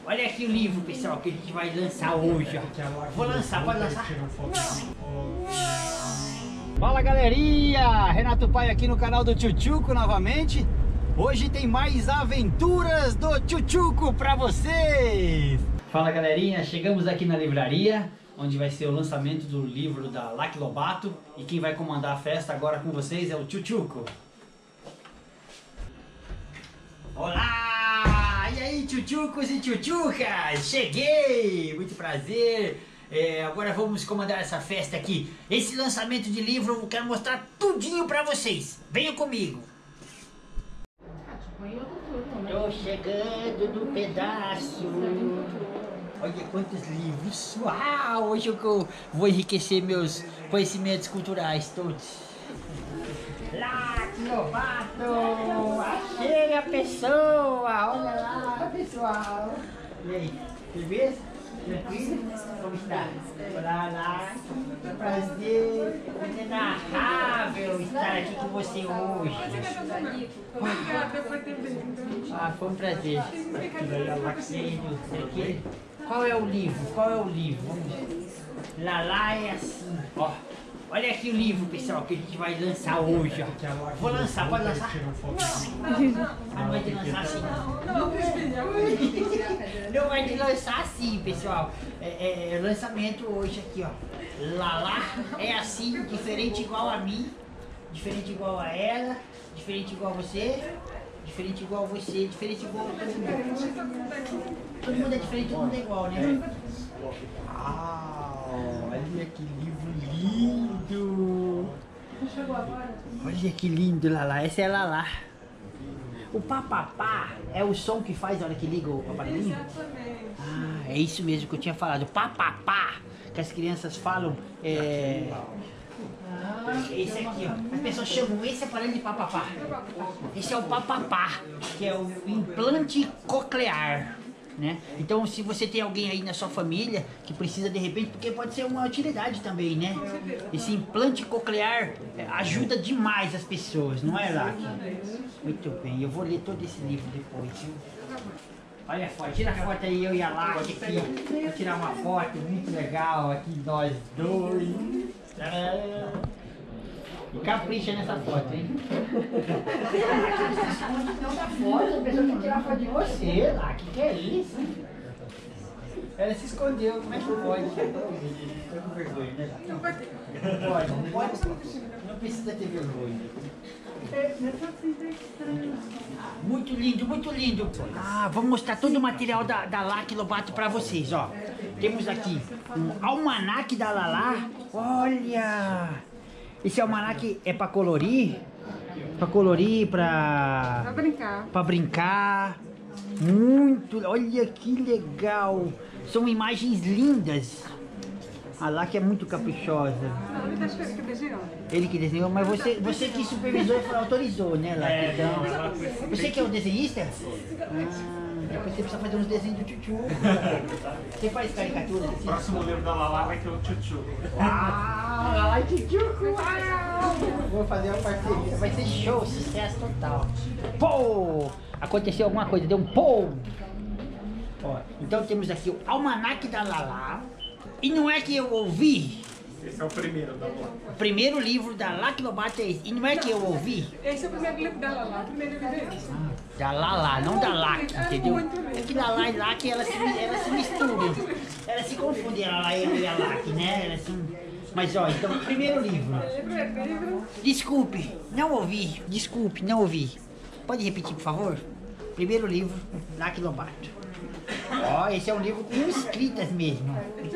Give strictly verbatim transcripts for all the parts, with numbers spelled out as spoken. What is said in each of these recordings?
Olha aqui o livro, pessoal, que a gente vai lançar hoje, ó. Vou lançar, pode lançar? Fala, galerinha! Renato Pai aqui no canal do Tchutchuco novamente. Hoje tem mais aventuras do Tchutchuco pra vocês! Fala, galerinha! Chegamos aqui na livraria, onde vai ser o lançamento do livro da Laki Lobato. E quem vai comandar a festa agora com vocês é o Tchutchuco. Olá! E aí, tchutchucos e tchutchucas? Cheguei! Muito prazer! É, agora vamos comandar essa festa aqui. Esse lançamento de livro eu quero mostrar tudinho pra vocês. Venham comigo! Tô chegando no pedaço. Olha quantos livros. Uau! Hoje eu vou enriquecer meus conhecimentos culturais todos. Laki Lobato! Achei a pessoa! Olha lá, pessoal! E aí, beleza? Tranquilo? Como está? Olá, lá! Prazer! É inenarrável estar aqui com você hoje! Ah, foi um prazer! Qual é o livro? Qual é o livro? Vamos ver. Lala é assim, ó. Olha aqui o livro, pessoal, que a gente vai lançar hoje, ó. Vou lançar, pode lançar? Ah, não vai te lançar assim, não. Não vai te lançar assim, pessoal. É, é lançamento hoje aqui, ó. Lala é assim, diferente igual a mim, diferente igual a ela, diferente igual a você, diferente igual a você, diferente igual a todo mundo. Todo mundo é diferente, todo mundo é igual, né? Uau, olha que livro lindo! Olha que lindo, Lala. Essa é a Lala. O papapá é o som que faz na hora que liga o aparelhinho? Ah, é isso mesmo que eu tinha falado. Papapá, que as crianças falam. É... Esse aqui, ó. As pessoas chamam esse aparelho de papapá. Esse é o papapá, que é o implante coclear. Né? Então, se você tem alguém aí na sua família que precisa de repente, porque pode ser uma utilidade também, né? Esse implante coclear ajuda demais as pessoas, não é, Laki? Muito bem, eu vou ler todo esse livro depois. Olha a foto, tira a foto aí, eu e a Laki aqui. Vou tirar uma foto muito legal aqui, nós dois. E capricha nessa foto, hein? Não dá foto, a pessoa quer tirar foto de você, lá. Que que é isso? Ela se escondeu, como é que pode? Tô com vergonha, né? Não pode, não pode. Não precisa ter vergonha. Muito lindo, muito lindo. Ah, vamos mostrar todo o material da, da Laki Lobato pra vocês, ó. Temos aqui um almanaque da Lala. Olha! Esse almanaque é pra colorir, pra colorir, pra... Pra brincar. Pra brincar. Muito, olha que legal. São imagens lindas. A Laki é muito caprichosa. Ele que desenhou. Ele que desenhou, mas você, você que supervisou e autorizou, né, Laki? É, então, você que é o desenhista? Ah. Depois você precisa fazer uns desenhos do Tchutchuco. Você faz caricatura? Assim? O próximo livro da Lala vai ter o Tchutchuco. Ah, Lala e Tchutchuco! Uau! Vou fazer uma parceria. Vai ser show, sucesso total. Pô! Aconteceu alguma coisa, deu um pô! Ó, então temos aqui o almanaque da Lala. E não é que eu ouvi? Esse é o primeiro da Lala. O primeiro livro da Laki Lobato é esse. E não é que eu ouvi? Esse é o primeiro livro da Lala. O primeiro livro é esse. Ah, da Lala, não da Laki, entendeu? É que Lala e Laki, elas se, elas se misturam. Elas se confundem, a Lala e a Laki, né? Elas são... Mas ó, então, primeiro livro. Desculpe, não ouvi. Desculpe, não ouvi. Pode repetir, por favor? Primeiro livro, Laki Lobato. Ó, esse é um livro com escritas mesmo.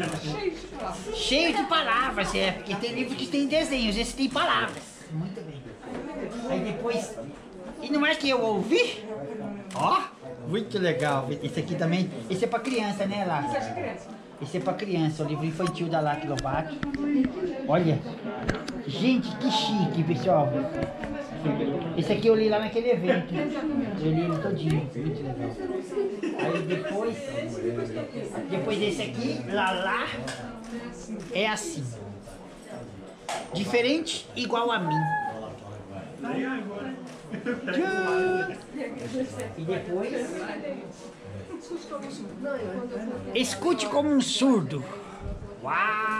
Cheio de palavras, é, porque tem livros que tem desenhos, esse tem palavras. Muito bem. Aí depois... E não é que eu ouvi? Ó, muito legal. Esse aqui também, esse é pra criança, né, Laki? Esse é pra criança, o livro infantil da Laki Lobato. Olha, gente, que chique, pessoal. Esse aqui eu li lá naquele evento. Eu li ele todinho, muito legal. Aí depois, depois desse aqui, Lala é assim. Diferente, igual a mim. E depois, Escute como um surdo. Uau!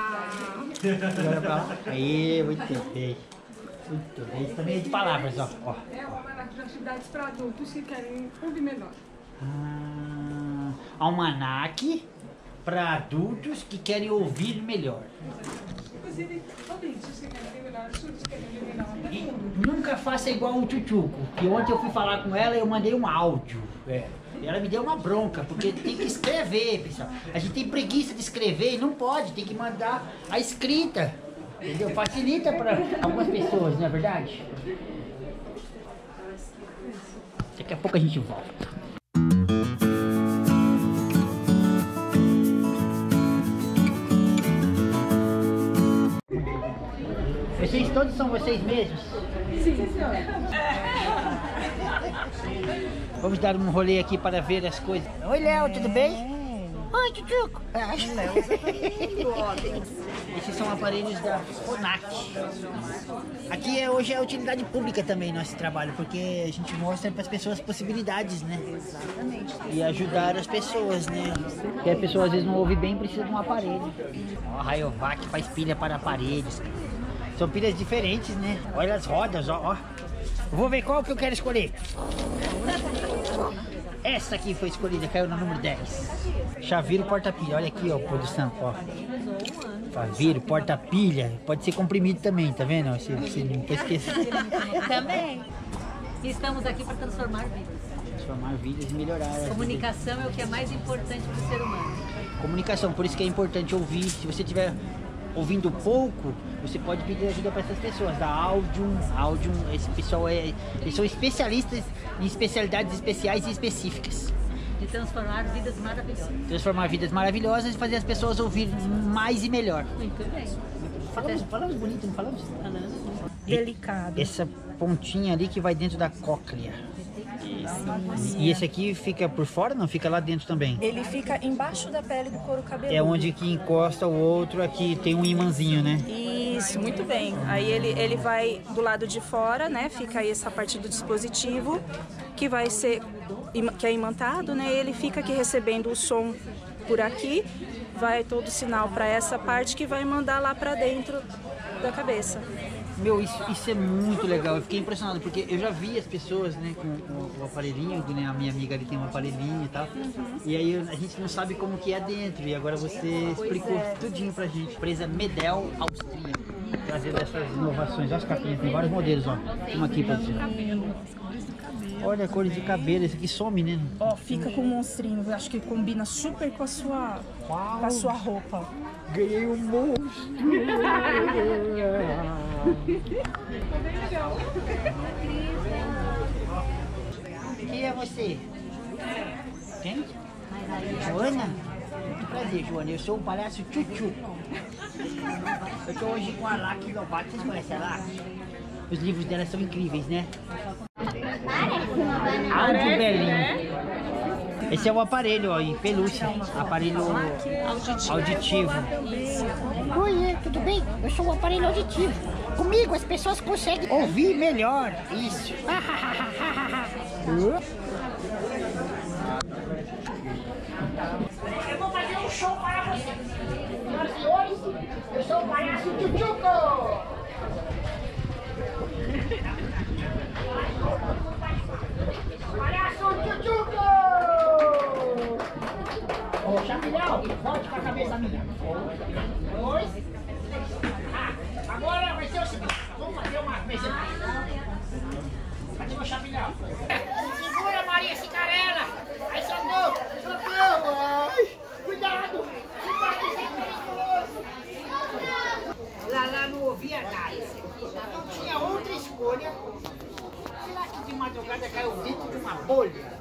Aí, muito bem. Muito bem. Isso também é de palavras, ó. ó. É o almanaque de atividades para adultos que querem ouvir melhor. Ah, almanaque para adultos que querem ouvir melhor. Inclusive, ouvintes que querem ouvir melhor, surdos que querem ouvir melhor. E nunca faça igual o Tchutchuco, que ontem eu fui falar com ela e eu mandei um áudio. É. E ela me deu uma bronca, porque tem que escrever, pessoal. A gente tem preguiça de escrever e não pode, tem que mandar a escrita. Entendeu? Facilita para algumas pessoas, não é verdade? Daqui a pouco a gente volta. Vocês todos são vocês mesmos? Sim, senhora. Vamos dar um rolê aqui para ver as coisas. Oi, Léo, tudo bem? Oi, Tchutchuco. Esses são aparelhos da Fonac. Aqui é, hoje é utilidade pública também nosso trabalho, porque a gente mostra para as pessoas possibilidades, né? Exatamente. E ajudar as pessoas, né? Porque a pessoa às vezes não ouve bem e precisa de um aparelho. Ó, a Rayovac faz pilha para aparelhos. São pilhas diferentes, né? Olha as rodas, ó, ó. Vou ver qual que eu quero escolher. Essa aqui foi escolhida, caiu no número dez. Chaveiro porta-pilha, olha aqui, ó, produção, ó. Chaveiro, porta-pilha, pode ser comprimido também, tá vendo? Você, você nunca esqueça. Também. Estamos aqui para transformar vidas. Transformar vidas e melhorar. Comunicação é o que é mais importante para o ser humano. Comunicação, por isso que é importante ouvir. Se você estiver ouvindo pouco, você pode pedir ajuda para essas pessoas da Audium. Audium, esse pessoal é, eles são especialistas em especialidades especiais e específicas. De transformar vidas maravilhosas. Transformar vidas maravilhosas e fazer as pessoas ouvir mais e melhor. Muito bem. Falamos, falamos bonito, não falamos? Falando. Delicado. Essa pontinha ali que vai dentro da cóclea. Isso. E esse aqui fica por fora, não? Fica lá dentro também? Ele fica embaixo da pele do couro cabeludo. É onde que encosta o outro, aqui tem um imãzinho, né? Isso, muito bem. Aí ele, ele vai do lado de fora, né? Fica aí essa parte do dispositivo que vai ser, que é imantado, né? Ele fica aqui recebendo o som por aqui, vai todo o sinal para essa parte que vai mandar lá para dentro da cabeça. Meu, isso, isso é muito legal. Eu fiquei impressionado, porque eu já vi as pessoas, né, com, com o aparelhinho, né, a minha amiga ali tem um aparelhinho e tal. Uhum. E aí a gente não sabe como que é dentro. E agora você explicou é. tudinho pra gente. Empresa Medel Austríaca, trazendo essas inovações. Olha as capinhas, tem vários modelos, ó. Uma aqui pra você. Olha a cor de cabelo, esse aqui some, né? Ó, fica com um monstrinho. Eu acho que combina super com a sua, com a sua roupa. Ganhei um monstro! Quem é você? Quem? Joana? Muito prazer, Joana. Eu sou o palhaço Tchutchuco. Eu tô hoje com a Lac Lobato. Vocês conhecem a Lac? Os livros dela são incríveis, né? Áudio Belinho. Esse é o aparelho, ó, em pelúcia. Aparelho auditivo. Oi, tudo bem? Eu sou o aparelho auditivo. Comigo as pessoas conseguem ouvir melhor. Isso. Eu vou fazer um show para vocês. Senhoras e senhores, eu sou o palhaço Tchutchuco. Palhaço Tchutchuco! Ô, Chapilhão, volte pra cabeça minha. Dois. Ah, agora vai ser o seguinte. Vamos fazer uma apresentação. Cadê meu Chapilhão? Segura, Maria Cicarela. Aí, Socorro. Socorro. Ai, cuidado. Cuidado, isso é perigoso. Lala não ouvia nada. Não tinha outra escolha. Será que de madrugada caiu dentro de uma bolha?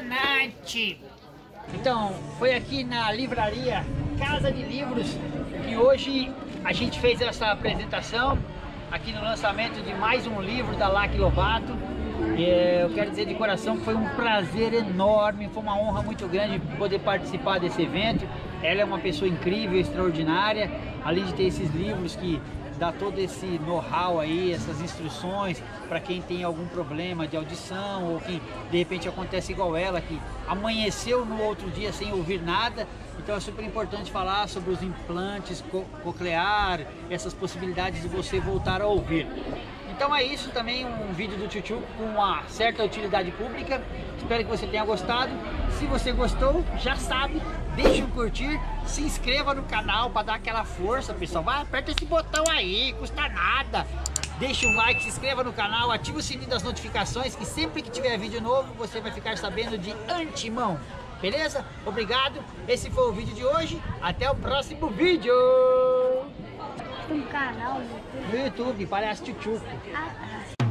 Emocionante! Então, foi aqui na livraria Casa de Livros que hoje a gente fez essa apresentação aqui no lançamento de mais um livro da Lac Lobato. Eu quero dizer de coração que foi um prazer enorme, foi uma honra muito grande poder participar desse evento. Ela é uma pessoa incrível, extraordinária, além de ter esses livros que dá todo esse know-how aí, essas instruções para quem tem algum problema de audição ou que de repente acontece igual ela, que amanheceu no outro dia sem ouvir nada. Então é super importante falar sobre os implantes co coclear, essas possibilidades de você voltar a ouvir. Então é isso, também um vídeo do Tchutchuco com uma certa utilidade pública. Espero que você tenha gostado. Se você gostou, já sabe, deixe um curtir, se inscreva no canal para dar aquela força, pessoal. Vai, aperta esse botão aí, custa nada. Deixe um like, se inscreva no canal, ative o sininho das notificações, que sempre que tiver vídeo novo, você vai ficar sabendo de antemão. Beleza? Obrigado. Esse foi o vídeo de hoje. Até o próximo vídeo. Um canal no YouTube. No YouTube, parece Tchutchuco. Ah, ah.